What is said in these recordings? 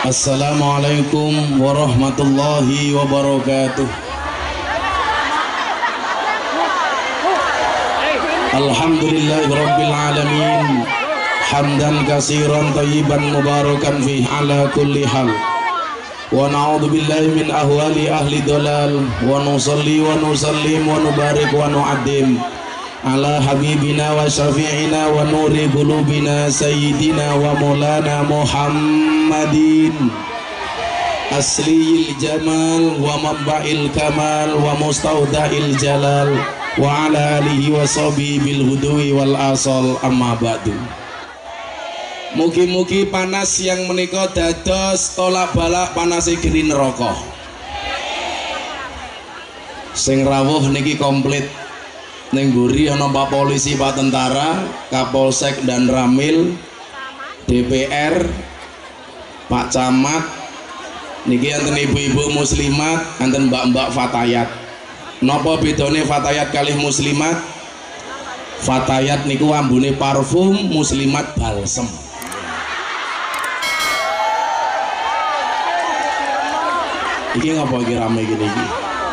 Assalamualaikum warahmatullahi wabarakatuh. Alhamdulillahirabbil alamin. Hamdan katsiran thayyiban mubarakan fi ala kulli hal. Wa na'udzu billahi min ahwali ahli dhalal wa nusalli wa nusallim wa nubarik wa nu'addim ala habibina wa syafi'ina wa nuri qulubina sayyidina wa maulana Muhammadin asliyil jamal wa mabba'il kamal wa mustaudail jalal wa ala alihi wa sahbihi bil hudwi wal asal amma ba'du. Mugi-mugi panas yang menika dados tolak balak panase geri neraka. Sing rawuh niki komplit. Ning mburi ana Pak Polisi, Pak Tentara, Kapolsek dan Ramil, DPR, Pak Camat, niki enten ibu-ibu muslimat, enten mbak-mbak fatayat. Napa bedane fatayat kalih muslimat? Fatayat niku ambune parfum, muslimat balsem. Iki ngapa iki rame gini iki?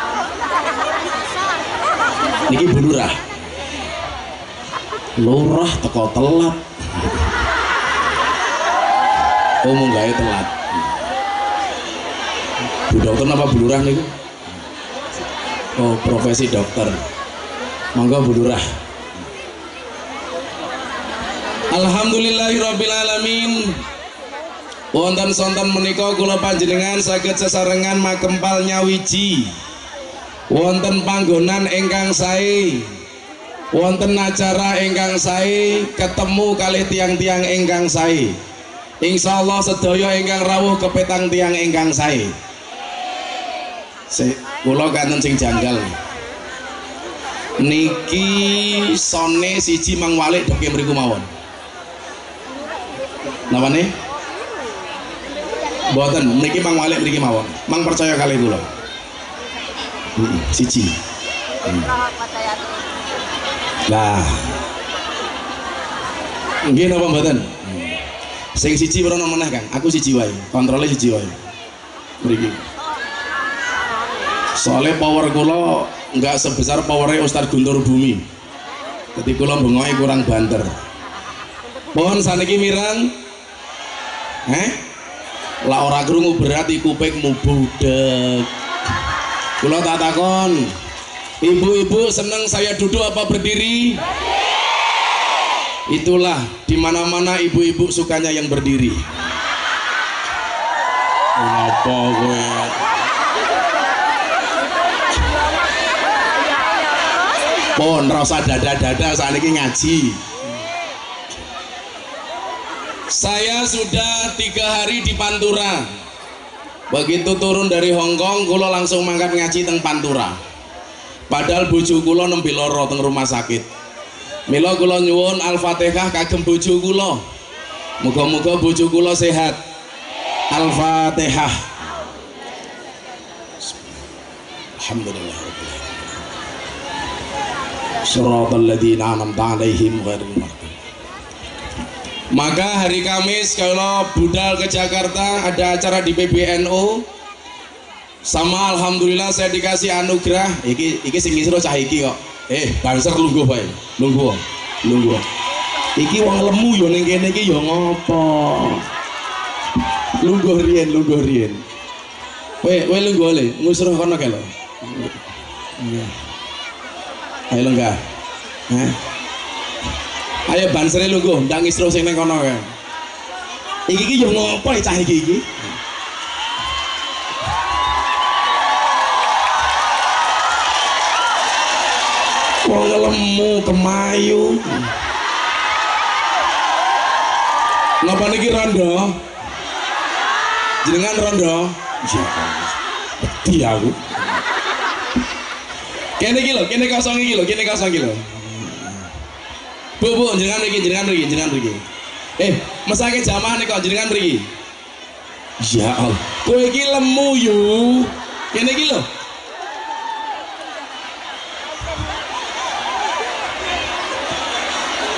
Niki Bu Lurah. Lurah teko telat. Oh munggahe telat. Bu dokter napa Bu Lurah niku? Oh profesi dokter. Monggo Bu Lurah. Alhamdulillahirabbil alamin. Wonten sonten menika kula panjenengan saged sesarengan makempal nyawiji. Wonten panggonan ingkang sae, wonten acara ingkang sae, ketemu kalih tiang-tiang ingkang sae. Insyaallah sedaya ingkang rawuh kepetang tiang ingkang sae. Kula kanten sing janggal. Niki sone siji Mang Walik deke mriku mawon. Napane? Mboten, niki Mang Walik mriki mawon. Mang percaya kalih kula. Siji. Lah. Nggih napa mboten? Sing siji merono meneh Kang. Aku siji wae. Kontrole siji wae. Mriki. Soale power kula enggak sebesar powernya Ustaz Guntur Bumi. Jadi kula bengoke kurang banter. Mohon saniki mirang. Lah ora krungu berat iku kupingmu budek. Kula tak takon, ibu-ibu seneng saya duduk apa berdiri? Itulah dimana-mana ibu-ibu sukanya yang berdiri. Apa gue? Pon rasa dada-dada saat ini ngaji. Saya sudah 3 hari di Pantura. Begitu turun dari Hongkong, kula langsung mangkat ngaji teng Pantura. Padahal bojo kula nembe lara teng rumah sakit. Mila kula nyuwun Al-Fatihah kagem bojo kula. Muga-muga bojo kula sehat. Al-Fatihah. Alhamdulillah. Shiratal ladzina an'amta 'alaihim ghairil maghdubi. Maka hari Kamis kalau budal ke Jakarta ada acara di PBNU sama alhamdulillah saya dikasih anugerah iki sing ngisro cah iki kok banser lungguh bae lungguh iki wong lemu yo ning kene iki yo ngopo lungguh rien kowe lungguh le ngusruh kono kae lho ayo lenggah ayo bansere lungguh ndang isro sing ning kono kae. Iki yo ngopo cah iki? Wong lemu kemayu. Napa niki rondo? Jenengan rondo? Iya. Beti aku. Kene iki lho, kene kosong iki lho. Bu, jenengan mriki. Mesake jamaah nih kok jenengan mriki. Ya Allah. Kowe iki lemu yu. Kene iki lho.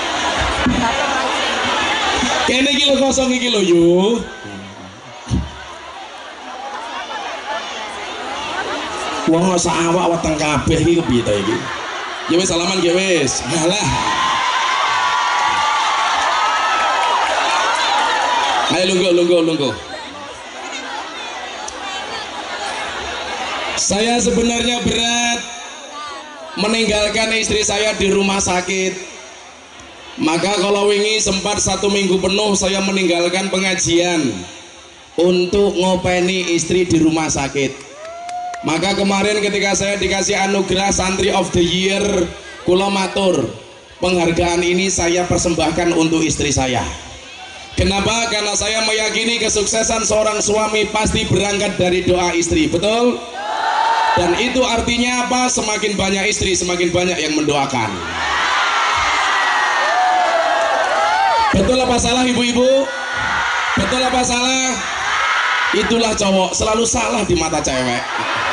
Kene iki lho kosong iki lho yu. Wong sak awak weteng kabeh iki kepiye ta iki? Ya wis salaman ge wis. Halah. Ayo lungguh. Saya sebenarnya berat meninggalkan istri saya di rumah sakit. Maka kalau wingi sempat 1 minggu penuh saya meninggalkan pengajian untuk ngopeni istri di rumah sakit. Maka kemarin ketika saya dikasih anugerah Santri of the Year, kula matur, penghargaan ini saya persembahkan untuk istri saya. Kenapa? Karena saya meyakini kesuksesan seorang suami pasti berangkat dari doa istri, betul? Dan itu artinya apa? Semakin banyak istri, semakin banyak yang mendoakan. Betul apa salah ibu-ibu? Betul apa salah? Itulah cowok selalu salah di mata cewek.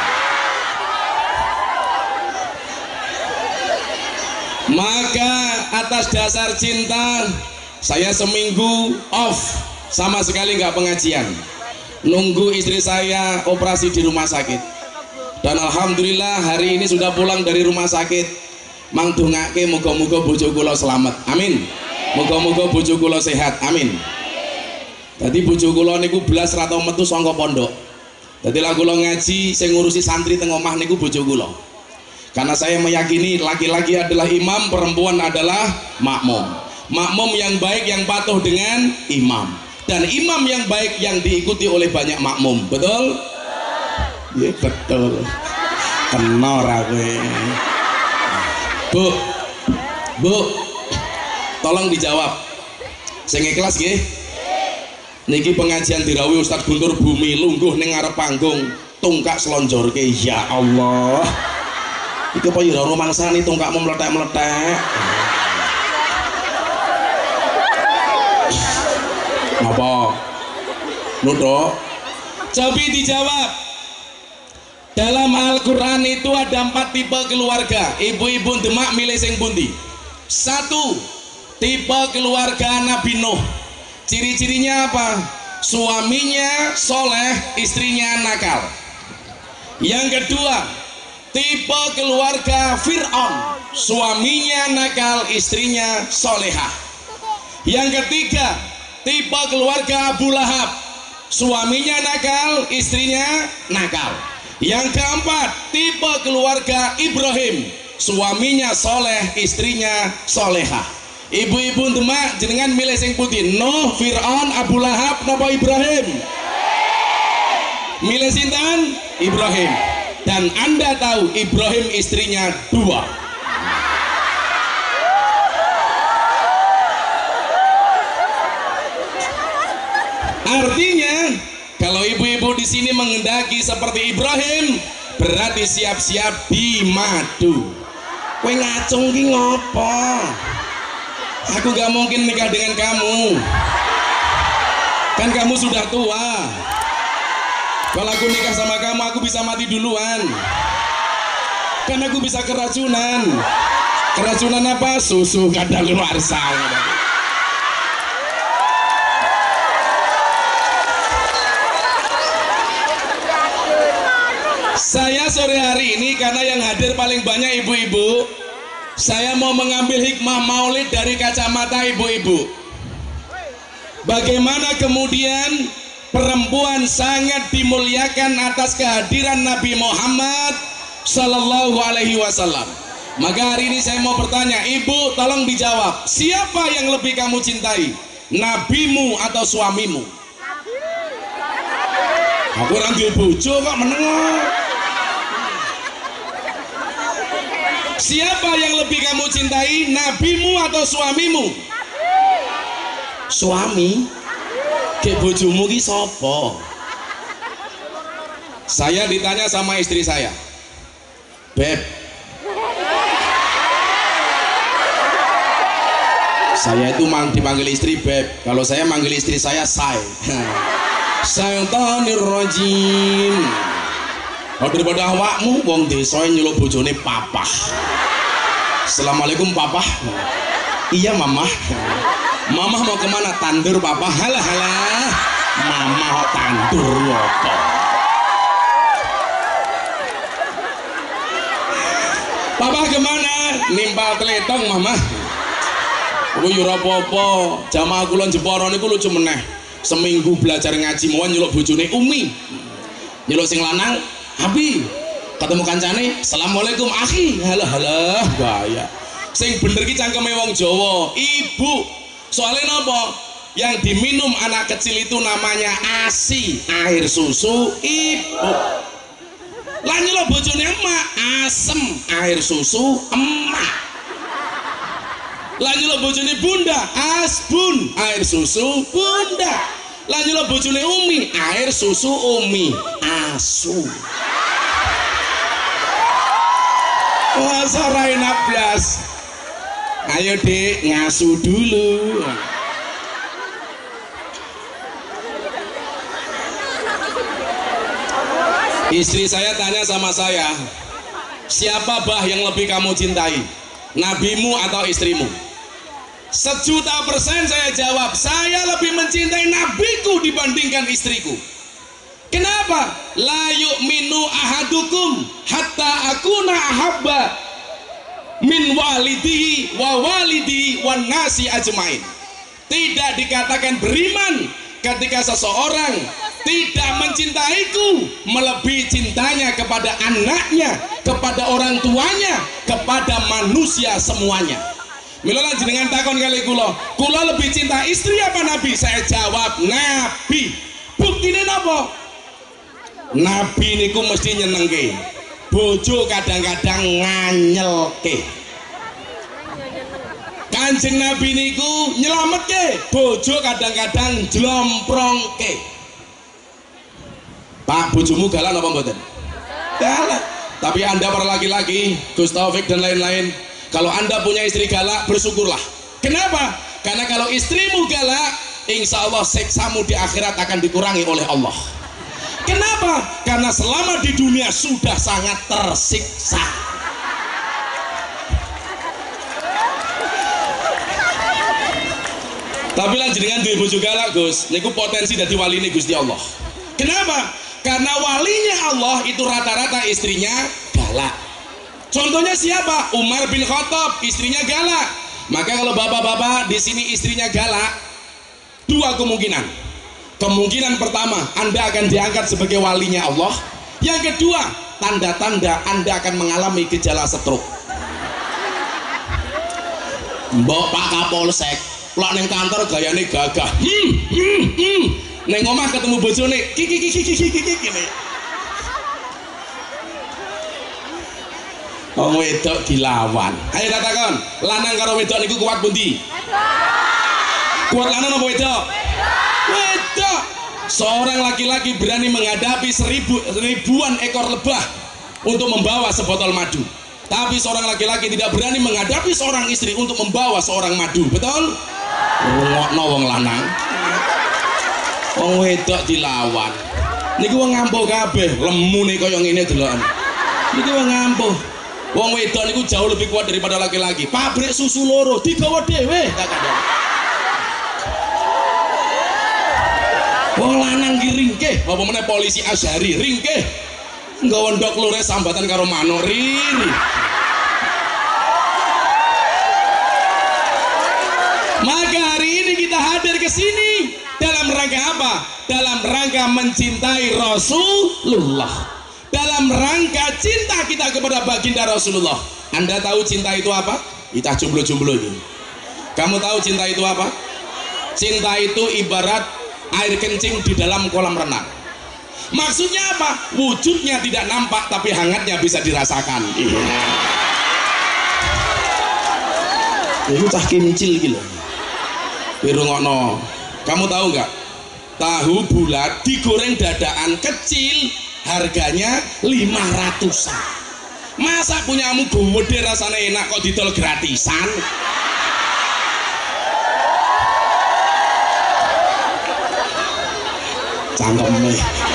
Maka atas dasar cinta saya seminggu off, sama sekali nggak pengajian, nunggu istri saya operasi di rumah sakit. Dan alhamdulillah hari ini sudah pulang dari rumah sakit. Mang dongake muga-muga bojo kula selamat, amin. Muga-muga bojo kula sehat, amin. Tadi bojo kula niku belas ra tau metu saka pondok. Dadi lah kula ngaji sing ngurusi santri teng omah niku bojo kula. Karena saya meyakini laki-laki adalah imam, perempuan adalah makmum. Makmum yang baik yang patuh dengan imam, dan imam yang baik yang diikuti oleh banyak makmum, betul? Ya betul. Kenor aku. Bu, tolong dijawab. Sing ikhlas nggih. Niki pengajian dirawuhi Ustadz Guntur Bumi lungguh ning ngarep panggung, tungkak selonjorke. Ya Allah. Iki apa ya romangsani tungkakmu meletek-meletek. Apa? Nudo? Coba dijawab. Dalam Al-Quran itu ada 4 tipe keluarga. Ibu-ibu Demak milih sing pundi? 1. Tipe keluarga Nabi Nuh. Ciri-cirinya apa? Suaminya soleh, istrinya nakal. Yang kedua, tipe keluarga Fir'aun. Suaminya nakal, istrinya solehah. Yang ketiga, tipe keluarga Abu Lahab. Suaminya nakal, istrinya nakal. Yang keempat, tipe keluarga Ibrahim. Suaminya soleh, istrinya solehah. Ibu-ibu Demak jenengan milih sing putih, Nuh, Fir'aun, Abu Lahab, napa Ibrahim? Milih sinten? Ibrahim. Dan Anda tahu Ibrahim istrinya 2. Artinya kalau ibu-ibu di sini mengendaki seperti Ibrahim, berarti siap-siap dimadu. Kowe ngacung ki ngopo? Aku gak mungkin nikah dengan kamu. Kan kamu sudah tua. Kalau aku nikah sama kamu, aku bisa mati duluan. Kan aku bisa keracunan. Keracunan apa? Susu kadaluarsa. Saya sore hari ini karena yang hadir paling banyak ibu-ibu, saya mau mengambil hikmah maulid dari kacamata ibu-ibu. Bagaimana kemudian perempuan sangat dimuliakan atas kehadiran Nabi Muhammad Sallallahu Alaihi Wasallam. Maka hari ini saya mau bertanya, ibu tolong dijawab, siapa yang lebih kamu cintai, nabimu atau suamimu? Aku orang duwe bojo kok meneng. Siapa yang lebih kamu cintai, nabimu atau suamimu? Suami. Kek bojomu ki sapa? Saya ditanya sama istri saya, Beb, saya itu dipanggil istri Beb. Kalau saya manggil istri saya Say. Syaitanir rajim. Kalau daripada awakmu wong desa nyeluk bojone Papa. Assalamualaikum Papa. Iya Mama. Mama mau kemana? Tandur Papa. Halah halah. Mama tandur apa? Papa kemana? Nimpal teletong mama. Aku yura apa-apa. Jamaah kulon Jepara niku lucu meneh. Seminggu belajar ngaji mawon nyeluk bojone Umi. Nyeluk sing lanang, Abi. Ketemu kancane, Assalamualaikum akhi. Halah gaya. Sing bener ki cangkeme wong Jawa, ibu. Soalnya napa? Yang diminum anak kecil itu namanya ASI, air susu ibu. Lah nyeluk bojone emak, asem, air susu emak. Lah nyeluk bojone bunda, asbun, air susu bunda. Lah nyeluk bojone Umi, air susu Umi, asu. Wah, sorai nablas. Ayo Dek, ngasu dulu. Istri saya tanya sama saya, siapa bah yang lebih kamu cintai, nabimu atau istrimu? 1.000.000% saya jawab, saya lebih mencintai nabiku dibandingkan istriku. Kenapa? La yu'minu ahadukum hatta akuna ahabba min walidihi wa walidihi wan nasi ajmain. Tidak dikatakan beriman ketika seseorang tidak mencintaiku melebihi cintanya kepada anaknya, kepada orang tuanya, kepada manusia semuanya. Mila jenengan takon kali kula lebih cinta istri apa nabi? Saya jawab nabi. Buktine napa? Nabi niku mesti nyenengke. Bojo kadang-kadang nganyelke. Kanjeng Nabi niku nyelametke, bojo kadang-kadang jlomprongke. Pak, bojomu galak apa mboten? Galak. Tapi Anda para laki-laki, Gus Taufik dan lain-lain, kalau Anda punya istri galak, bersyukurlah. Kenapa? Karena kalau istrimu galak, insya Allah siksamu di akhirat akan dikurangi oleh Allah. Kenapa? Karena selama di dunia sudah sangat tersiksa. Tapi lan jenengan duwe bojo galak, Gus, niku potensi dadi waline Gusti Allah. Kenapa? Karena walinya Allah itu rata-rata istrinya galak. Contohnya siapa? Umar bin Khattab, istrinya galak. Maka kalau bapak-bapak di sini istrinya galak, dua kemungkinan. Kemungkinan pertama, Anda akan diangkat sebagai walinya Allah. Yang kedua, tanda-tanda Anda akan mengalami gejala stroke. Mbok Pak Kapolsek, lak neng kantor gayane gagah. Neng omah ketemu bojone, kiki gini. Wong wedok dilawan. Ayo katakan, lanang karo wedok niku kuat pundi? Kuat lanang apa wedok? Wedok. Seorang laki-laki berani menghadapi ribuan ekor lebah untuk membawa sebotol madu. Tapi seorang laki-laki tidak berani menghadapi seorang istri untuk membawa seorang madu. Betul? Ngokno wong lanang. Wong wedok dilawan. Niki wong ngampuh kabeh, lemune kaya ngene deloken. Niki wong ngampuh. Wong wedok niku jauh lebih kuat daripada laki-laki. Pabrik susu loro digawa dhewe. Wong lanang ki ringkeh, apa meneh polisi Azhari ringkeh. Nggawa ndok lore sambatan karo manuk riri. Maka hari ini kita hadir ke sini dalam rangka apa? Dalam rangka mencintai Rasulullah. Dalam rangka cinta kita kepada baginda Rasulullah. Anda tahu cinta itu apa? Kita jomblo-jomblo ini. Kamu tahu cinta itu apa? Cinta itu ibarat air kencing di dalam kolam renang. Maksudnya apa? Wujudnya tidak nampak tapi hangatnya bisa dirasakan. Itu cah kimcil gitu. Wirungokno. Kamu tahu nggak? Tahu bulat digoreng dadaan kecil harganya 500-an. Masa punyamu gede rasanya enak kok didol gratisan? Cangkeme.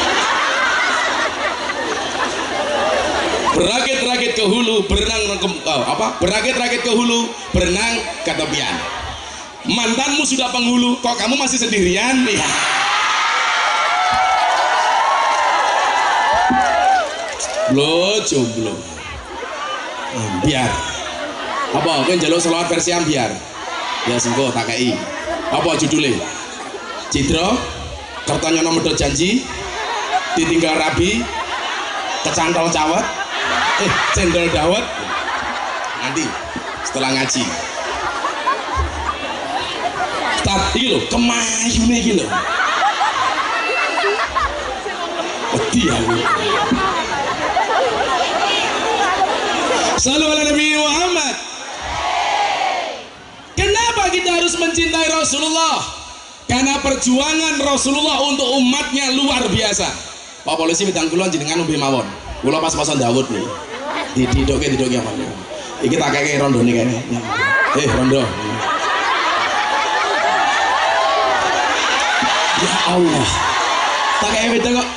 Berakit-rakit ke hulu, berenang berakit-rakit ke hulu, berenang ke tepian. Mantanmu sudah penghulu, kok kamu masih sendirian nih? Jomblo. Ambiar. Apa kowe njaluk selawat versi ambiar? Ya sengko tak kei. Apa judulnya? Cidro Kertonyono medhot janji, ditinggal rabi, kecantol cawet, cendol dawet. Nanti setelah ngaji. Iki lho, kemayune iki lho. Wedi aku. Shallallahu ala Nabi Muhammad. Kenapa kita harus mencintai Rasulullah? Karena perjuangan Rasulullah untuk umatnya luar biasa. Pak polisi bidang kulon jenengan umbi mawon. Kula pas-pasan Dawud nih. Didoke apa? Iki tak keke rondo nih kayaknya. Rondo. Ya Allah. Tak keke beda kok.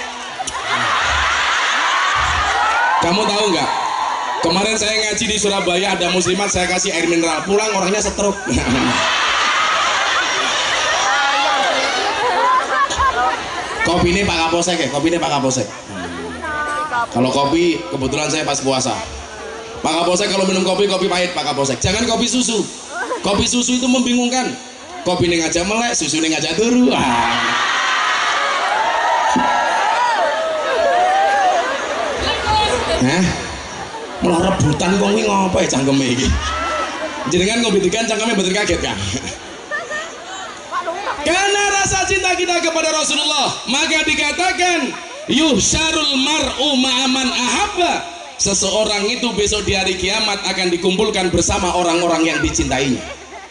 Kamu tahu nggak? Kemarin saya ngaji di Surabaya, ada muslimat saya kasih air mineral, pulang orangnya stroke. Kopi ini Pak Kapolsek ya, kopi ini Pak Kapolsek. Kalau kopi kebetulan saya pas puasa. Pak Kapolsek kalau minum kopi pahit Pak Kapolsek. Jangan kopi susu. Kopi susu itu membingungkan. Kopi ini ngajak melek, susu ini ngajak turu. Malah rebutan kok kuwi ngopo ya cangkeme iki. Jenengan ngobrolkan cangkeme mboten kaget kan? Karena rasa cinta kita kepada Rasulullah, maka dikatakan yuhsyarul mar'u ma'aman ahabba. Seseorang itu besok di hari kiamat akan dikumpulkan bersama orang-orang yang dicintainya.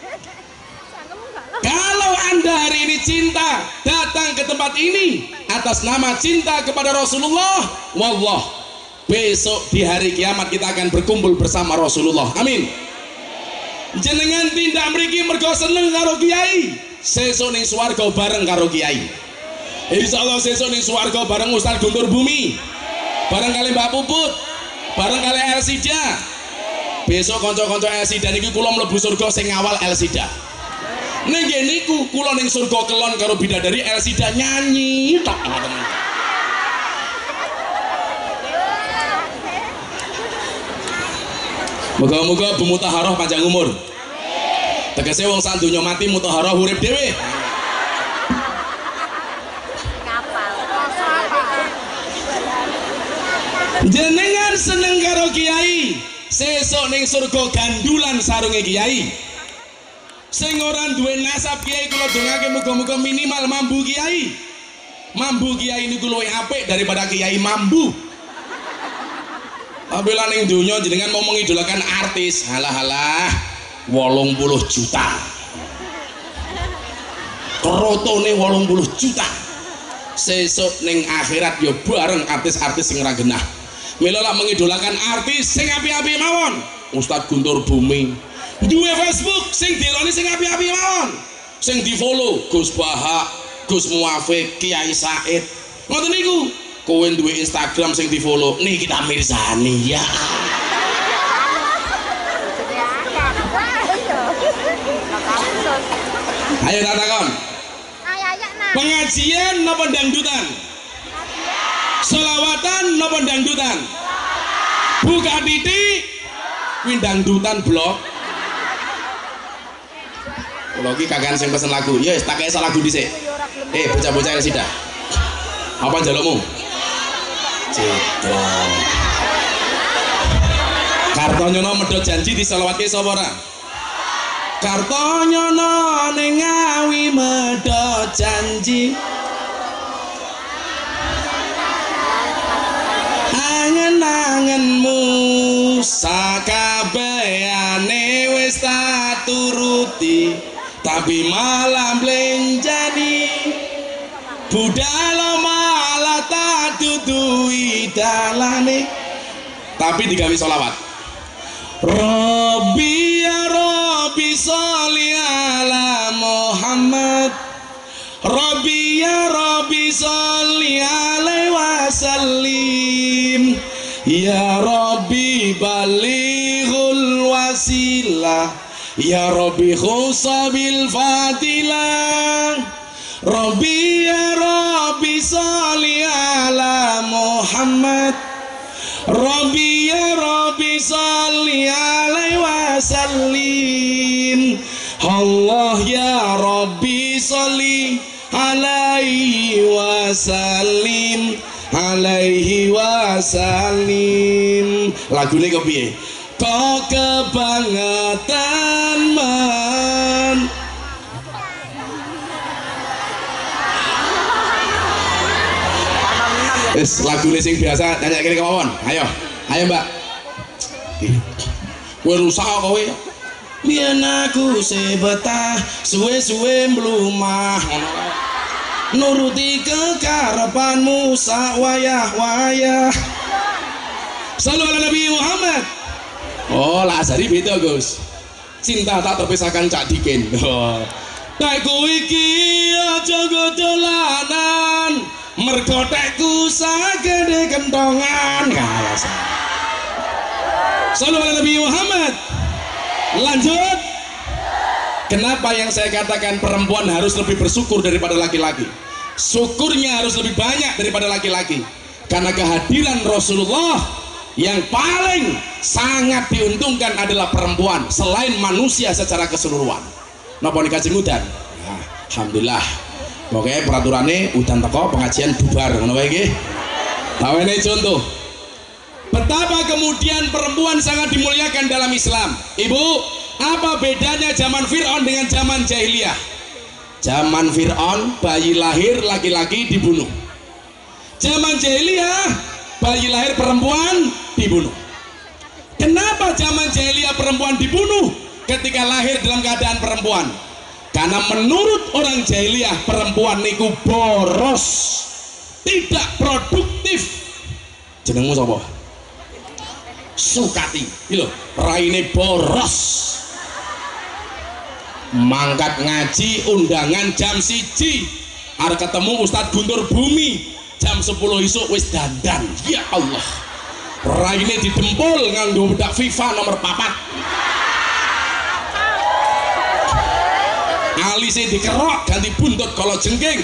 Kalau Anda hari ini cinta datang ke tempat ini atas nama cinta kepada Rasulullah, wallah besok di hari kiamat kita akan berkumpul bersama Rasulullah. Amin. Jenengan tindak mriki mergo seneng karo kiai, sesuk ning swarga bareng karo kiai. Insyaallah sesuk ning swarga bareng Ustaz Guntur Bumi, bareng kali Mbak Puput, bareng kali Elsida. Besok kanca-kanca Elsida niki kula mlebu surga sing awal Elsida. Ning niku kula ning surga kelon karo bidadari Elsida nyanyi tok. Moga-moga Bu Mutaharoh panjang umur. Tegese wong sak donya mati mutaharoh urip dhewe. Jenengan seneng karo kiai, sesuk ning surga gandulan sarunge kiai. Sing ora duwe nasab kiai kula dongake muga-muga minimal mambu kiai. Mambu kiai niku luwih apik daripada kiai mambu. Apabila ning dunya jenengan mau mengidolakan artis, halah 80 juta. Krotone 80 juta. Sesuk ning akhirat ya bareng artis-artis sing ora genah. Mila lak mengidolakan artis sing api-api mawon. Ustaz Guntur Bumi. Duwe Facebook sing diloni sing api-api mawon. Sing di-follow Gus Bahak, Gus Muafik, Kiai Said. Ngoten niku. Kowe duwe Instagram sing di-follow, Nikita Mirzani ya. Ayo tak takon. Pengajian napa dangdutan? Selawatan napa dangdutan? Buka titik kuwi dangdutan blok. Kula iki kakean sing pesen lagu. Ya wis tak kei lagu dhisik. Bocah-bocah Elsida. Apa njalukmu? Citra Kartonyono medhot janji diselawatke sapa ora? Kartonyono ning Ngawi medhot janji, angen-angenmu sakabehane wis tak turuti, tapi malah blenjani budal malah tak dudui dalane, tapi digawe sholawat. Rabbi ya Rabbi sholli ala Muhammad, Rabbi ya Rabbi sholli alaihi wasallim, ya Rabbi balighul wasilah, ya Rabbi khusabil fadilah, Rabbi ya Rabbi sholli ala Muhammad, Rabbi ya Rabbi sholli sholli alaihi wasallim, alaihi wasallim. Lagune kok piye? Kok kebangetan men. Wis lagune sing biasa nyanyi kene kemawon. Ayo, ayo Mbak. Kowe rusak kowe. Biyen aku sebetah suwe-suwe mlumah nuruti kekarepanmu sak wayah-wayah. Sallu ala Nabi Muhammad. Oh, lah asari beda Gus. Cinta tak terpisahkan Cak Dikin. Tekku iki aja godolanan, mergo tekku sagede kentongan. Sallu ala Nabi Muhammad. Lanjut. Kenapa yang saya katakan perempuan harus lebih bersyukur daripada laki-laki? Syukurnya harus lebih banyak daripada laki-laki, karena kehadiran Rasulullah yang paling sangat diuntungkan adalah perempuan selain manusia secara keseluruhan. Napa dikasih udan? Nah, alhamdulillah. Pokoknya peraturannya udan teko pengajian bubar ngono wae nggih. Tawene contoh. Betapa kemudian perempuan sangat dimuliakan dalam Islam. Ibu, apa bedanya zaman Fir'aun dengan zaman jahiliyah? Zaman Fir'aun bayi lahir laki-laki dibunuh. Zaman jahiliyah bayi lahir perempuan dibunuh. Kenapa zaman jahiliyah perempuan dibunuh ketika lahir dalam keadaan perempuan? Karena menurut orang jahiliyah perempuan niku boros, tidak produktif. Jenengmu sapa? Sukati, lho, raine boros. Mangkat ngaji undangan jam 1, arep ketemu Ustadz Guntur Bumi jam 10 isuk wis dandan. Ya Allah, raine didempul nganggo bedak FIFA nomor 4. Alise dikerok ganti buntut kala jengking.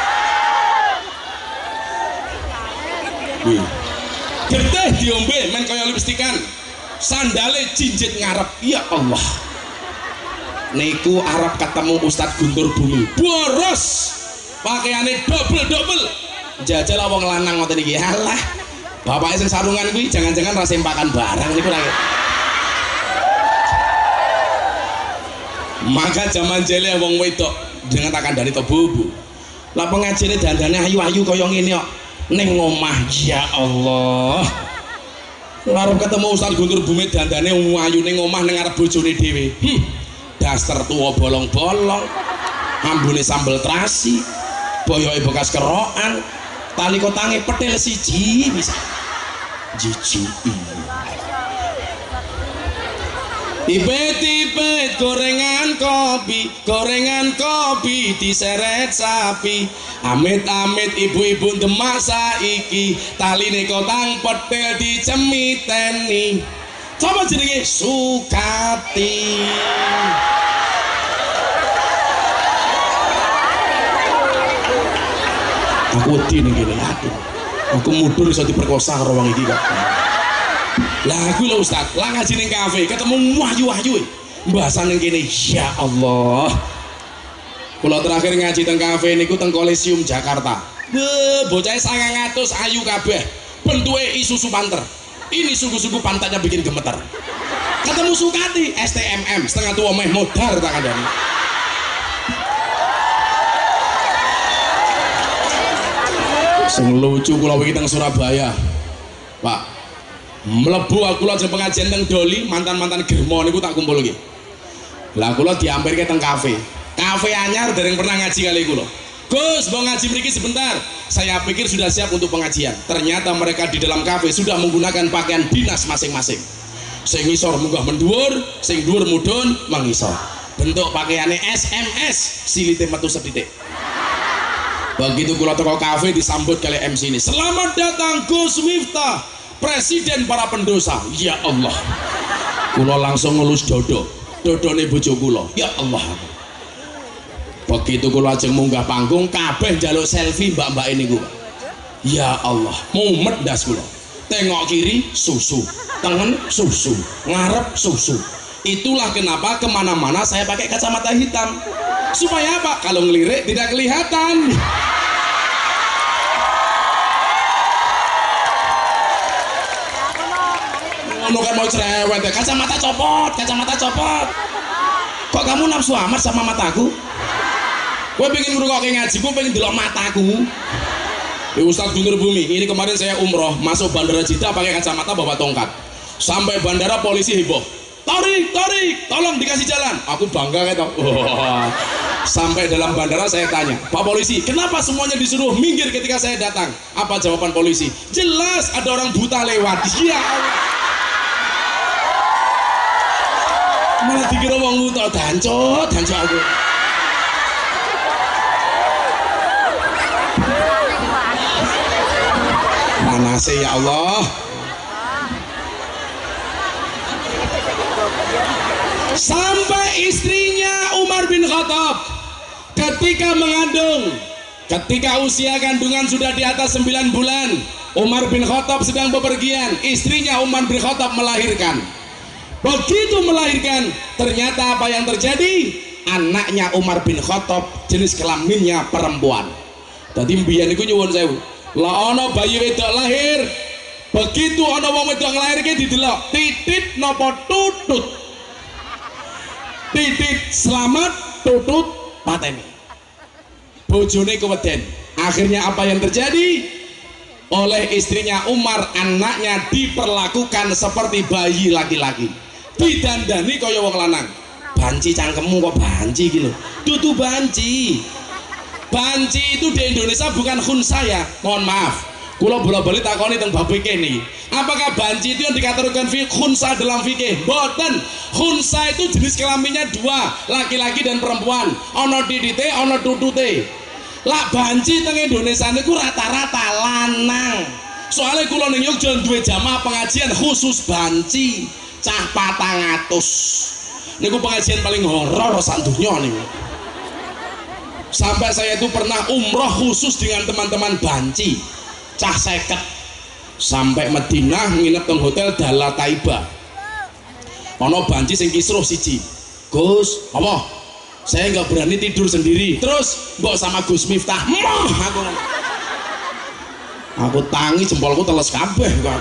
Getih diombe men kaya lipstikan, sandale jinjit ngarep. Ya Allah, niku arep ketemu Ustadz Guntur Bumi boros, pakaiane double jajal wong lanang ngoten iki. Alah, bapake sing sarungan kuwi jangan-jangan ra sempakan barang niku lagi. Maka zaman jele wong wedok dengan takan dari to bubu lah pengajine dandane ayu-ayu kaya ngene kok ning omah. Ya Allah, arep ketemu Ustadz Guntur Bumi dandane ayu ning omah ning arep bojone dhewe. Daster tua bolong-bolong, ambune sambel terasi, boyoke bekas kerokan, tali kotange petil siji bisa. Jijik. Ibet-ibet gorengan kopi diseret sapi. Amit-amit ibu-ibu demak saiki, taline kotang petil dicemiteni. Coba jenenge Sukati. Aku wedi ning kene, aduh. Aku mudur iso diperkosa karo wong iki kok. Lah aku lho Ustaz, lah ngaji ning kafe ketemu wahyu-wahyu mbahasan ning kene. Ya Allah. Kula terakhir ngaji teng kafe niku teng Kolesium Jakarta. Bocahe 900 ayu kabeh. Bentuke Isuzu Panther. Ini sungguh-sungguh pantatnya bikin gemeter. Ketemu Sukati, STMM, setengah tua meh modar tak kandani. Sing lucu kula wingi teng Surabaya. Pak, mlebu aku lajeng pengajian teng Doli, mantan-mantan germo niku tak kumpul iki. Lah kula diampirke teng kafe. Kafe anyar dereng pernah ngaji kali kula. Gus, mau ngaji mriki sebentar. Saya pikir sudah siap untuk pengajian. Ternyata mereka di dalam kafe sudah menggunakan pakaian dinas masing-masing. Sing ngisor munggah menduwur, sing dhuwur mudhun mangisor. Bentuk pakaiannya SMS, silite metu sethithik. Begitu kula teko kafe disambut kali MC ini. Selamat datang Gus Miftah, presiden para pendosa. Ya Allah. Kula langsung ngelus dodone bojo kula. Ya Allah. Begitu kula ajeng munggah panggung kabeh njaluk selfie mbak-mbak ini gua. Ya Allah, mumet ndas kula. Tengok kiri susu, tengen susu, ngarep susu. Itulah kenapa kemana-mana saya pakai kacamata hitam. Supaya apa? Kalau ngelirik tidak kelihatan. Ngono kan mau cerewet ya. Kacamata copot, kacamata copot. Kok kamu nafsu amat sama mataku? Gue pengen ngrungokke ngaji, gue pengen delok mataku. Ya Ustadz Guntur Bumi, ini kemarin saya umroh, masuk bandara Jeddah pakai kacamata bawa tongkat. Sampai bandara polisi heboh. Tarik, tarik, tolong dikasih jalan. Aku bangga gitu. Sampai dalam bandara saya tanya, Pak polisi, kenapa semuanya disuruh minggir ketika saya datang? Apa jawaban polisi? Jelas ada orang buta lewat. Ya Allah. Malah dikira wong buta, dancot aku. Panasnya ya Allah. Sampai istrinya Umar bin Khattab ketika mengandung, ketika usia kandungan sudah di atas 9 bulan, Umar bin Khattab sedang bepergian, istrinya Umar bin Khattab melahirkan. Begitu melahirkan, ternyata apa yang terjadi? Anaknya Umar bin Khattab jenis kelaminnya perempuan. Tadi mbiyen iku nyuwun sewu, lah ana bayi wedok lahir, begitu ana wong wedok nglairke didelok titit napa tutut, titit selamat, tutut pateni. Bojone keweden. Akhirnya apa yang terjadi? Oleh istrinya Umar, anaknya diperlakukan seperti bayi laki-laki, didandani kaya wong lanang. Banci cangkemmu kok banci gitu, tutu banci. Banci itu di Indonesia bukan khunsa ya, mohon maaf. Kulo bola-bali takoni teng bab fikih niki. Apakah banci itu yang dikategorikan khunsa dalam fikih? Boten. Khunsa itu jenis kelaminnya dua, laki-laki dan perempuan. Ono didite, ono tutute. Lah banci teng Indonesia niku rata-rata lanang. Soalnya kulo ning Yogyakarta duwe jamaah pengajian khusus banci, cah 400. Niku pengajian paling horor sak donya niku. Sampai saya itu pernah umroh khusus dengan teman-teman banci, cah 50. Sampai Madinah nginep teng hotel Dala Taiba. Ono banci sing kisruh siji. Gus, apa? Saya nggak berani tidur sendiri. Terus mbok sama Gus Miftah. Aku tangi jempolku teles kabeh kok.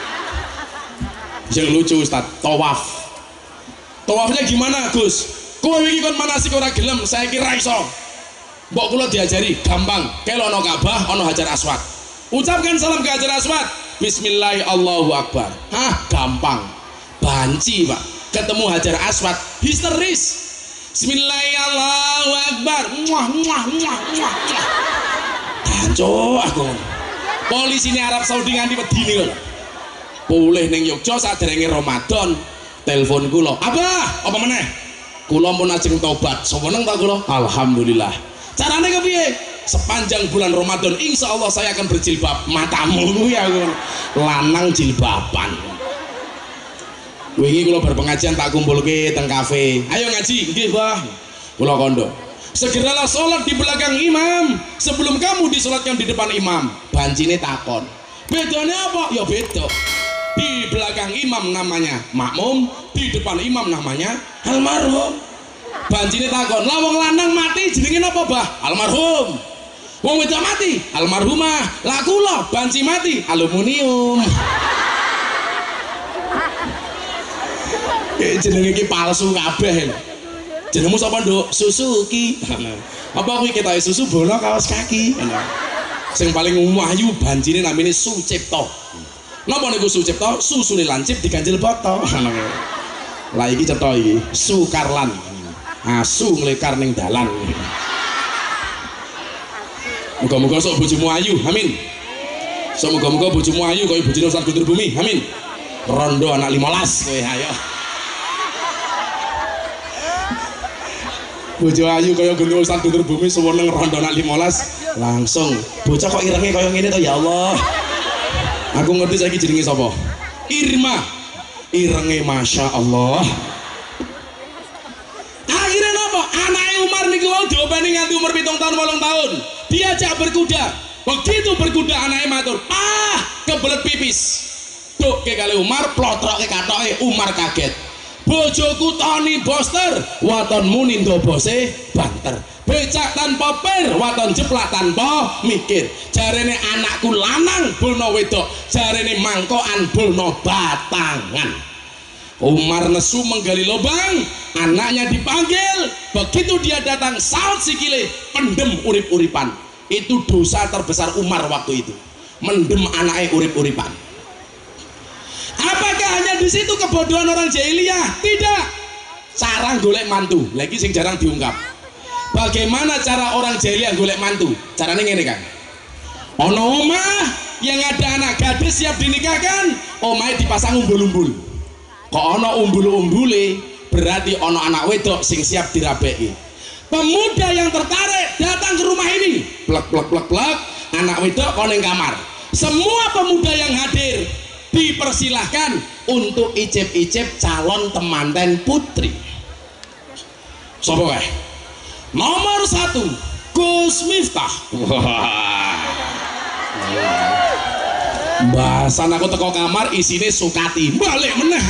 Yang lucu Ustaz, tawaf. Tawafnya gimana Gus? Kowe iki kon manasik ora gelem, saya kira iso. Mbok kula diajari gampang, kelo ono Ka'bah, ono Hajar Aswad. Ucapkan salam ke Hajar Aswad. Bismillah Allahu Akbar. Hah, gampang. Banci, Pak. Ketemu Hajar Aswad, histeris. Bismillah Allahu Akbar. Muah muah muah muah. Danco aku. Polisi ini Arab Saudi nganti wedine lho. Boleh ning Yogya saderenge Ramadan. Telepon kula. Abah, apa meneh? Kula pun ajeng tobat. Seneng ta kula? Alhamdulillah. Caranya kepiye? Sepanjang bulan Ramadan insya Allah saya akan berjilbab. Matamu ya lanang jilbaban. Wingi kula berpengajian tak kumpulke teng kafe. Ayo ngaji, nggih Bah. Kula kondo. Segeralah sholat di belakang imam sebelum kamu disolatkan di depan imam. Bancine takon. Bedanya apa? Ya beda. Di belakang imam namanya makmum, di depan imam namanya almarhum. Bancine takon, lah wong lanang mati jenenge napa, Bah? Almarhum. Wong wedok mati, almarhumah. Lah kula banci mati, aluminium. Jenenge iki palsu kabeh. Jenengmu sapa, Nduk? Suzuki. Apa kuwi ketoke susu bola kaos kaki. Sing paling ayu bancine namine Sucipto. Napa niku Sucipto? Susune lancip diganjel boto. Lah iki cetha iki, Sukarlan. Asu nglekar ning dalan. Muga-muga sok bojomu ayu, amin. Sok muga-muga bojomu ayu kaya bojone Ustaz Guntur Bumi, amin. Rondo anak 15 kowe ayo. Bojo ayu kaya gene Ustaz Guntur Bumi seneng rondo anak 15, langsung bocah kok irenge kaya ngene to ya Allah. Aku ngerti saiki jenenge sapa? Irma. Irenge Masya Allah. Akhirnya napa? Anake Umar niku wau diopeni nganti umur 7 tahun 8 tahun. Diajak berkuda. Begitu berkuda anake matur, "Ah, kebelet pipis." Duk ke kali Umar plotroke katoke, Umar kaget. bojoku Tony Boster waton munindo bose banter, becak tanpa pir waton jeplak tanpa mikir, jarene anakku lanang bulno wedok, jarene mangkokan bulno batangan. Umar nesu menggali lubang, anaknya dipanggil, begitu dia datang saut sikile, pendem urip-uripan. Itu dosa terbesar Umar waktu itu, mendem anaknya urip-uripan. Apakah hanya di situ kebodohan orang jahiliyah? Tidak. Cara golek mantu, lagi sing jarang diungkap. Bagaimana cara orang jahiliyah golek mantu? Caranya ngene kan. Ono omah yang ada anak gadis siap dinikahkan, omahe dipasang umbul-umbul. Kok ono umbul-umbule, berarti ono anak wedok sing siap dirabeki. Pemuda yang tertarik datang ke rumah ini, plek plek plek plek, anak wedok kok ning kamar. Semua pemuda yang hadir dipersilahkan untuk icip-icip calon temanten putri. Sopo wae? Nomor 1 Gus Miftah. Bahasan aku teko kamar isine Sukati, balik meneh.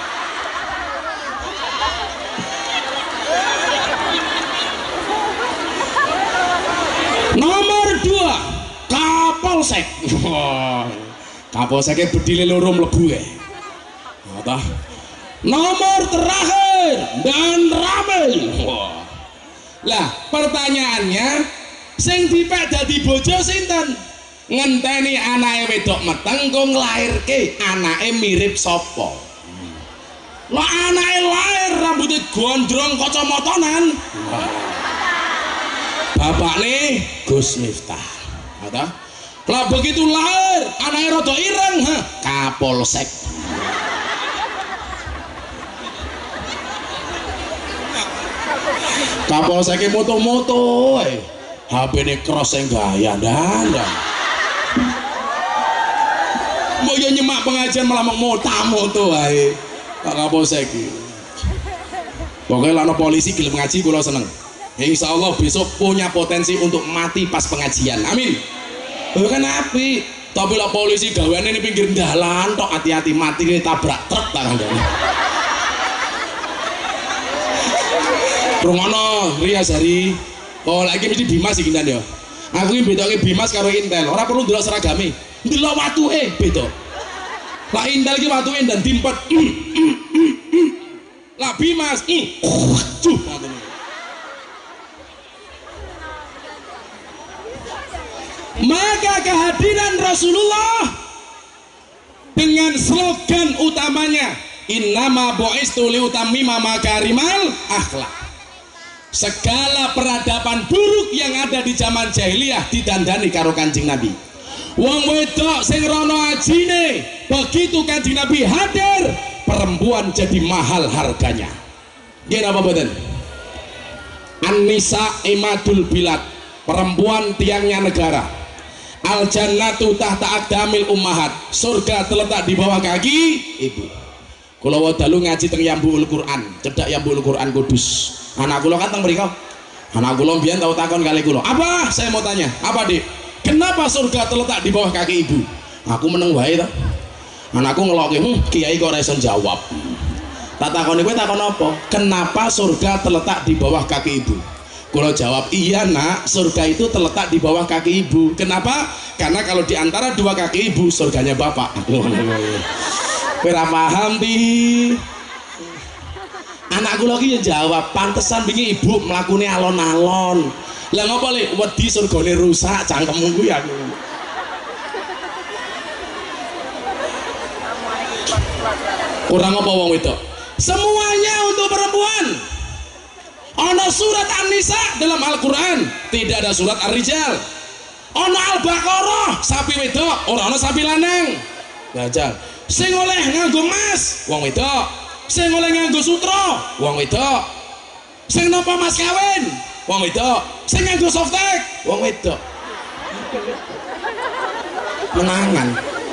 Nomor 2 Kapolsek. Kapolseknya bedile loro mlebu ya. Nomor terakhir dan Ramil. Lah pertanyaannya, sing dipek dadi bojo sinten? Ngenteni anake wedok meteng kok nglairke anake mirip sapa? Lah anake lair rambutnya gondrong kacamatanan. Bapakne Gus Miftah. Lah begitu lahir anaknya rada ireng, Kapolsek. Kapolseknya moto-moto, HP-nya cross yang gaya dandang. Mau ya nyemak pengajian malah mau moto-moto, Pak Kapolsek. Pokoknya lano polisi gelem ngaji kula seneng. Insya Allah besok punya potensi untuk mati pas pengajian. Amin. Kan api, tapi lah polisi gaweane ini pinggir dalan tok, hati-hati mati ini tabrak truk tak kandhane. Rungono Rias hari, oh lagi mesti Bimas iki ya. Aku ini bedake Bimas karo Intel, ora perlu ndelok seragame, ndelok watuke beda. Lah Intel iki watuke dan dimpet. Lah Bimas, maka kehadiran Rasulullah dengan slogan utamanya innama bu'istu liutammima makarimal akhlak, segala peradaban buruk yang ada di zaman jahiliyah didandani karo Kanjeng Nabi. Wong wedok sing rono ajine, begitu Kanjeng Nabi hadir, perempuan jadi mahal harganya. Nggih napa mboten? An-nisa imadul bilad, perempuan tiangnya negara. Al-jannatu tahta aqdamil ummahat, surga terletak di bawah kaki ibu. Kula wadalu ngaji teng Yambuul Quran, cedak Yambuul Quran Kudus. Anak kula kan teng mriko. Anak kula mbiyen tau takon kali kula. Apa? Saya mau tanya. Apa, Dik? Kenapa surga terletak di bawah kaki ibu? Aku meneng wae to. Anakku ngeloke, kiai kok ora iso jawab. Tak takoni kowe takon apa? Kenapa surga terletak di bawah kaki ibu? Kalau jawab, iya nak, surga itu terletak di bawah kaki ibu. Kenapa? Karena kalau di antara dua kaki ibu, surganya bapak. Kira paham di? Anakku lagi yang jawab, pantesan bingi ibu melakukan alon-alon. Lah ngapa le? Wedi surgane rusak, cangkemmu kuwi aku. Kurang apa wong wedok? Semuanya untuk perempuan. Ono surat An-Nisa dalam Al-Quran, tidak ada surat Ar-Rijal. Ono Al-Baqarah sapi wedok, ora ono sapi lanang. Gajal. Sing oleh nganggo mas, wong wedok. Sing oleh nganggo sutra, wong wedok. Sing napa mas kawin, wong wedok. Sing nganggo softtek, wong wedok. Menangan.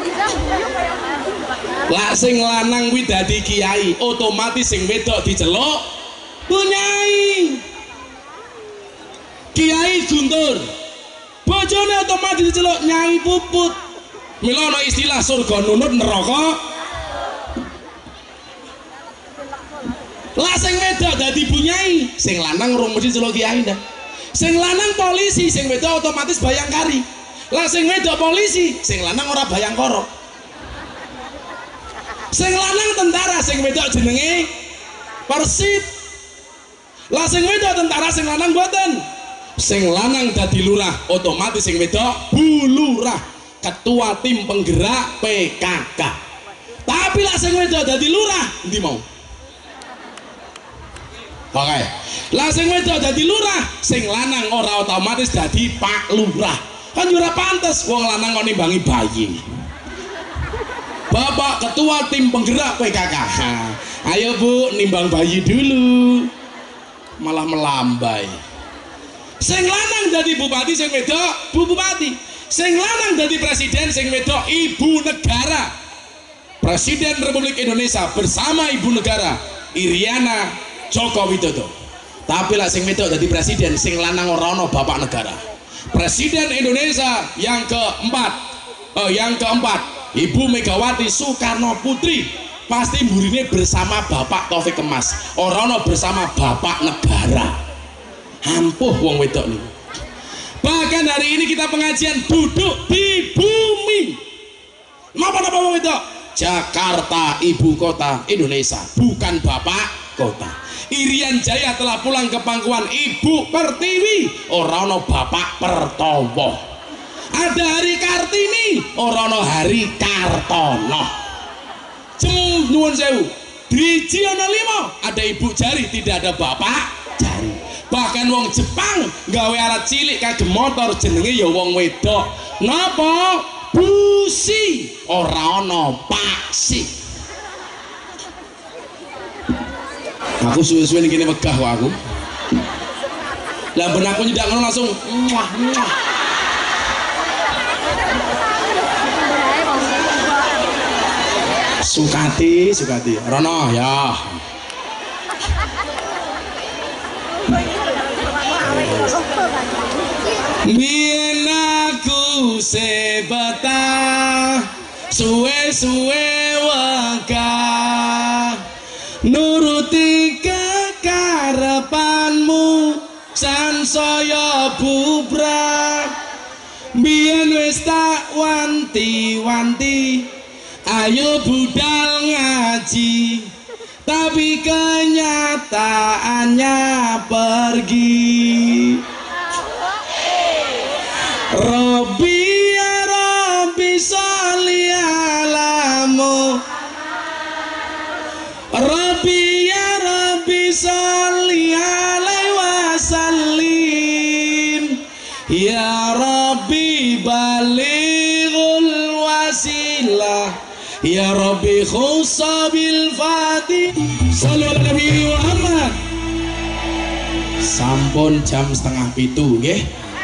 Lah sing lanang kuwi dadi kiai, otomatis sing wedok diceluk Bunyai. Kiai Guntur, bojone otomatis diceluk Nyai Puput. Mila ana istilah surga nunut neraka. Lah sing wedok dadi bunyai, sing lanang urung mesti celuk kiai ndak. Sing lanang polisi, sing wedok otomatis bayangkari. Lah sing wedok polisi, sing lanang ora bayangkara. Sing lanang tentara, sing wedok jenenge Persit. Lah sing wedok tentara, sing lanang mboten. Sing lanang dadi lurah, otomatis sing wedok bulurah, ketua tim penggerak PKK. Tapi lah sing wedok dadi lurah, endi mau? Oke. Lah sing wedok dadi lurah, sing lanang ora otomatis dadi Pak Lurah. Kan ora pantes wong lanang kok nimbangi bayi. Bapak ketua tim penggerak PKK. Ayo Bu, nimbang bayi dulu. Malah melambai. Sing lanang dadi bupati, sing wedok Bu Bupati. Sing lanang dadi presiden, sing wedok ibu negara. Presiden Republik Indonesia bersama ibu negara Iriana Joko Widodo. Tapi lah sing wedok dadi presiden, sing lanang ora ono bapak negara. Presiden Indonesia yang keempat Ibu Megawati Soekarno Putri pasti burine bersama Bapak Taufik Kemas, ora ono bersama bapak negara. Ampuh wong wedok nih. Bahkan hari ini kita pengajian duduk di bumi. Napa wong wedok? Jakarta ibu kota Indonesia, bukan bapak kota. Irian Jaya telah pulang ke pangkuan Ibu Pertiwi, ora ono Bapak Pertowo. Ada Hari Kartini, ora ono Hari Kartono. Nuwun sewu, driji ana 5, ada Ibu Jari, tidak ada Bapak Jari. Bahkan wong Jepang gawe alat cilik kagem motor jenenge ya wong wedok. Napa? Busi, ora ono paksi. Aku suwe-suwe ning kene wegah kok aku. Lah ben aku nyedak ngono langsung muah. Sukati. Rono ya. Biyen aku sebetah suwe-suwe wegah nuruti kekarepanmu sansaya bubrah. Biyen wis tak wanti-wanti ayo budal ngaji, tapi kenyataannya pergi. Robbi ya Robbi sholli ala Rabbi ya Rabbi sholli alaihi wasallim. Ya Rabbi balighul wasilah, ya Rabbi khusabil fatih. Sallallahu alaihi Muhammad. Sampun jam 6:30 nggih.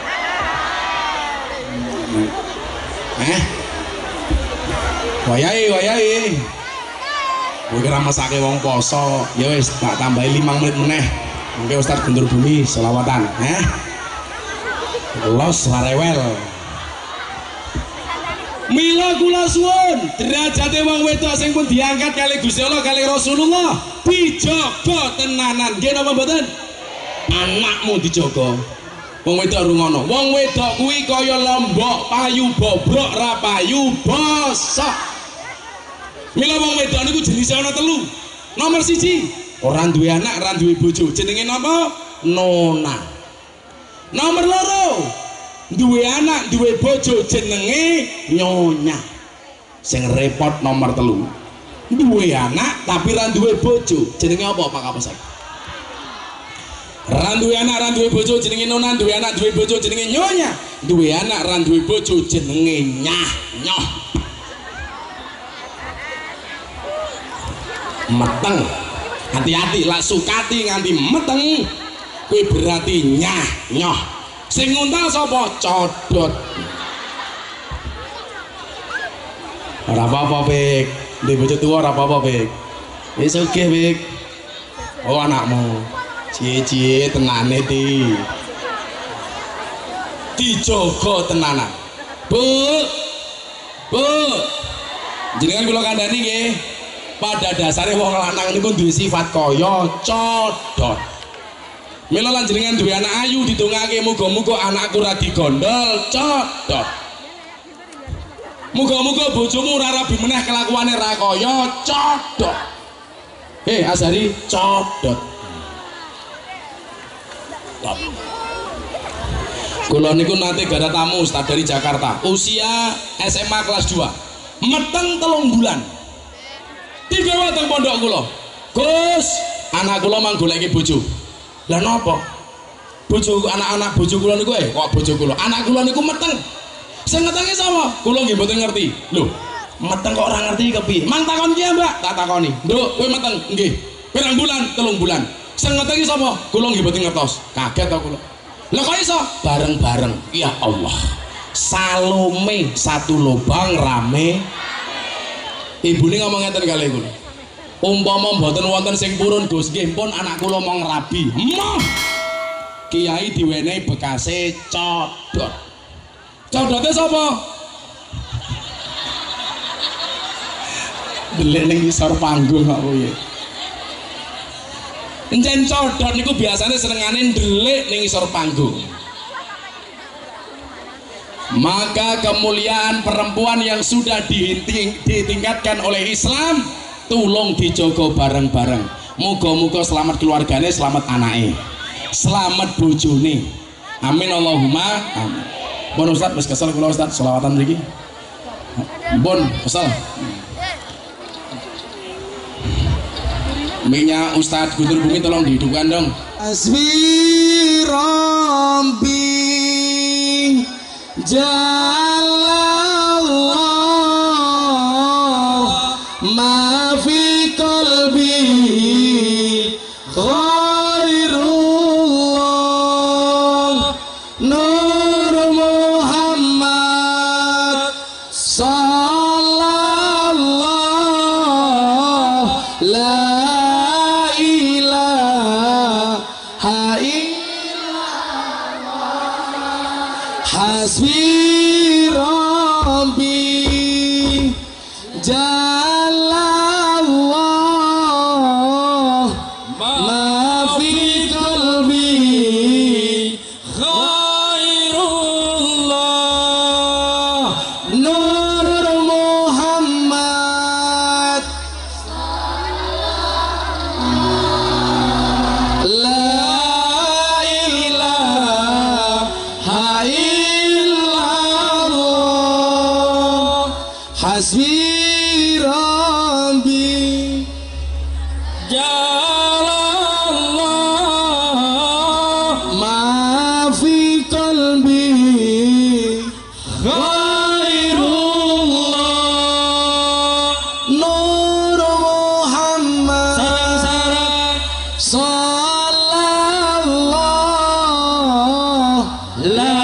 Wayahe. Kowe kira mesake wong poso, ya wis tak tambahi 5 menit meneh. Mungkin Ustaz Guntur Bumi selawatan, los larewel. Mila kula suwun, derajate wong wedok sing pun diangkat kali Gusti Allah kali Rasulullah dijaga tenanan. Nggih napa mboten? Anakmu dijaga. Wong wedok rungono. Wong wedok kuwi kaya lombok payu bobrok ra payu bosok. Mila wong wedok niku jenise ana 3. Nomor 1, ora duwe anak, ora duwe bojo. Jenenge napa? Nona. Nomor 2, duwe anak, duwe bojo, jenenge nyonya. Sing repot nomor 3. Duwe anak tapi ora duwe bojo. Jenenge apa Pak Kapolsek? Ora duwe anak, ora duwe bojo jenenge nona, duwe anak, duwe bojo jenenge nyonya. Duwe anak, ora duwe bojo jenenge nyoh. Meteng, hati-hati lah, sukati nganti meteng kuwi berarti nyoh. Sing nguntal sapa? Codot. Ora apa-apa Pik, di bojo tuwa ora apa-apa Pik. Wis oke Pik. Oh anakmu cie-cie tenane dijogo tenanan. Bu jenengan kula kandhani nggih. pada dasarnya wong lanang niku duwe sifat kaya codot. Mila lan jenengan duwe anak ayu ditungake muga-muga anakku ra digondol codot. Muga-muga bojomu ora rabi meneh kelakuane ra kaya codot. Azari codot. Kula niku nate gara tamu Ustaz dari Jakarta, usia SMA kelas 2. Meteng 3 bulan. Digawa teng pondok kula. Gus, anak kula mang goleki bojo. Lah napa? Bojo anak-anak bojo kula niku kok bojo kula. Anak kula niku meteng. Sing ngetenge sapa? Kula nggih mboten ngerti. Lho, meteng kok ora ngerti kepiye? Mang takon ki ya, Mbak. Tak takoni. Nduk, kowe meteng? Nggih. Pirang bulan? 3 bulan. Sing ngetenge sapa? Kula nggih mboten ngertos. Kaget to kula. Lah kok iso? Bareng-bareng. Ya Allah. Salome satu lubang rame. Ibune ngomong ngeten kali kula. Umpama mboten wonten sing purun Gus, nggih pun anak kula mong rabi. Emoh. Kiai diwenehi bekase codot. Codote sapa? Delik ning isor panggung kok kowe. Encen codot niku biasane senengane ndelik ning isor panggung. Maka kemuliaan perempuan yang sudah ditingkatkan oleh Islam tulung dijogo bareng-bareng. Muga-muga selamat keluargane, selamat anake, selamat bojone. Amin Allahumma amin. Bon Ustaz, wis kesel kula Ustaz selawatan mriki. Bon, kesel. Minyak Ustaz Guntur Bumi tolong dihidupkan dong. Asbi Rabbi Jalallah ma fi qalbi ghairullah Nur Muhammad sallallahu la ilaha illallah hasbi rabbi jalallah ma fi qalbi khairullah nur Muhammad la ilaha illallah hasbi rabbi jalallah ma fi qalbi khairullah nur Muhammad sarang-sarang sallallahu la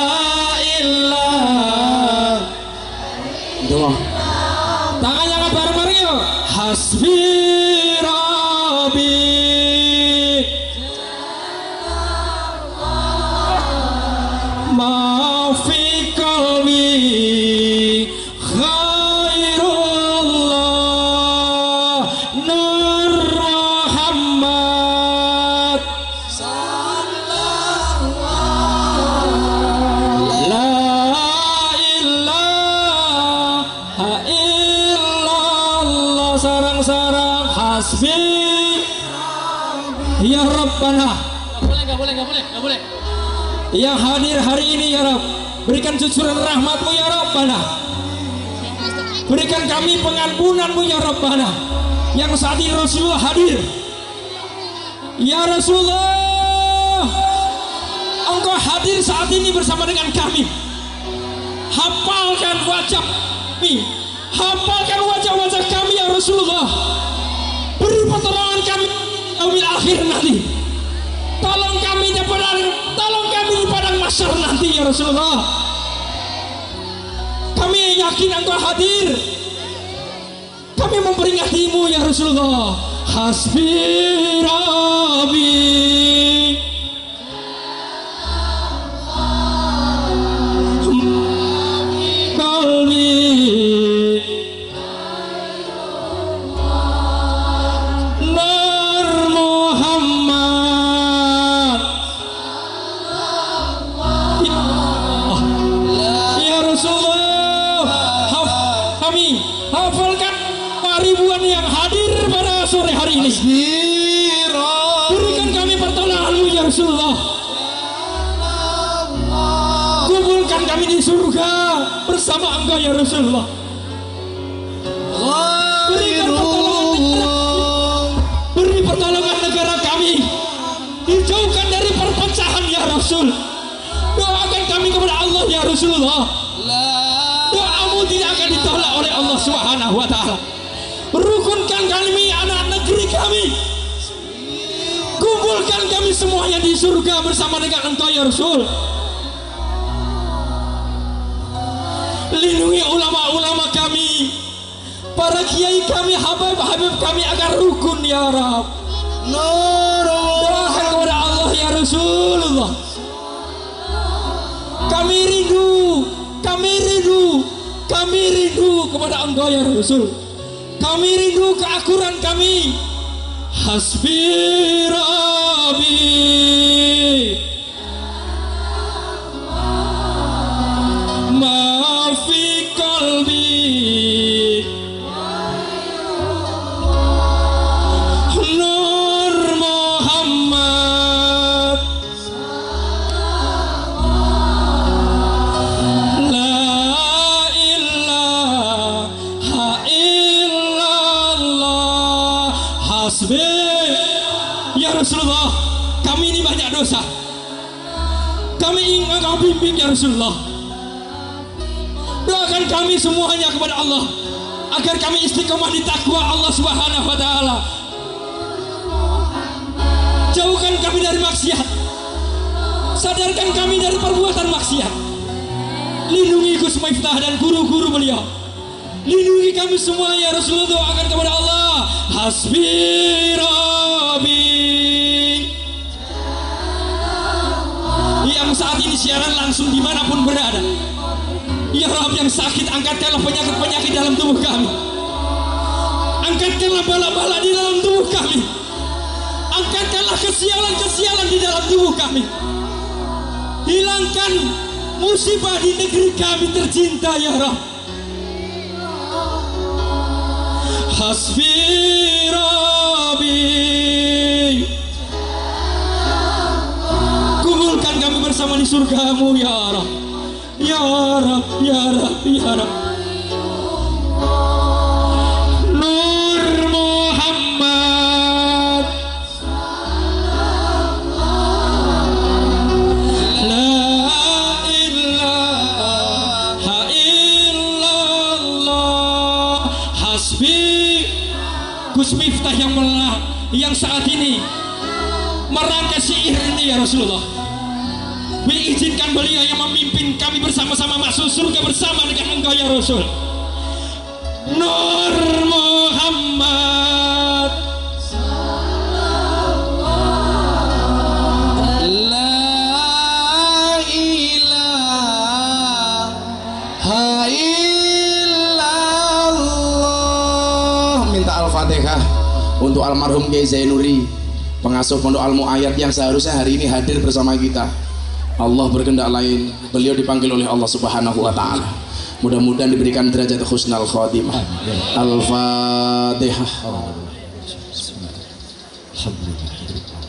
ilaha illallah. Tangannya angkat bareng-bareng yuk. Hasbi Rabbi ma fi qalbi khairullah nur Muhammad la ilaha illallah sarang-sarang hasbi ya Rabbana. Gak boleh. Yang hadir hari ini ya Rabb, berikan cucuran rahmatmu ya Rabbana, berikan kami pengampunanmu ya Rabbana. Yang saat ini Rasulullah hadir ya Rasulullah, engkau hadir saat ini bersama dengan kami. Hafalkan wajah kami, hafalkan wajah-wajah kami ya Rasulullah, beri pertolongan kami yaumil akhir nanti. Tolong kami di padang mahsyar nanti ya Rasulullah. Kami yakin engkau hadir, kami memperingatimu ya Rasulullah. Hasbi Rabbi qalbi ini. Berikan kami pertolongan-Mu ya Rasulullah. Kumpulkan kami di surga bersama Engkau ya Rasulullah. Berikan pertolongan, beri pertolongan negara kami, dijauhkan dari perpecahan ya Rasul. Doakan kami kepada Allah ya Rasulullah. Doamu tidak akan ditolak oleh Allah Subhanahu wa Ta'ala. Rukunkan kami anak negeri kami, kumpulkan kami semuanya di surga bersama dengan Engkau ya Rasul. Lindungi ulama-ulama kami, para kiai kami, habib-habib kami agar rukun ya Rabb. Doakan kepada Allah ya Rasulullah. Kami rindu kepada Engkau ya Rasul. Kami rindu keakuran kami. Hasbi Rabbi ma fi qalbi Nur Muhammad la ilaha illallah. Hasbi ya Rasulullah, kami ini banyak dosa, kami ingin Engkau bimbing ya Rasulullah. Doakan kami semuanya kepada Allah agar kami istiqomah di takwa Allah Subhanahu wa Ta'ala. Jauhkan kami dari maksiat, sadarkan kami dari perbuatan maksiat. Lindungi Gus Miftah dan guru-guru beliau. Lindungi kami semua ya Rasulullah. Doakan kepada Allah. Hasbi Rabbi, yang saat ini siaran langsung dimanapun berada. Ya Rabb, yang sakit angkatkanlah penyakit-penyakit dalam tubuh kami. Angkatkanlah bala-bala di dalam tubuh kami. Angkatkanlah kesialan-kesialan di dalam tubuh kami. Hilangkan musibah di negeri kami tercinta ya Rabb. Hasbi Rabbi, kumpulkan kami bersama di surga-Mu ya Rabb. Ya Rabb, ya Rabb, ya Rabb. Nur Muhammad la ilaha illallah. Hasbi Gus Miftah yang saat ini merangkai syair ini ya Rasulullah. Mengizinkan beliau yang memimpin kami bersama-sama masuk surga bersama dengan Engkau ya Rasul. Nur Muhammad la ilaha illallah. Minta Al-Fatihah untuk almarhum Kiai Zainuri, pengasuh Pondok Al-Mu'ayyad yang seharusnya hari ini hadir bersama kita. Allah berkehendak lain, beliau dipanggil oleh Allah Subhanahu wa Ta'ala. Mudah-mudahan diberikan derajat husnul khotimah. Al-Fatihah.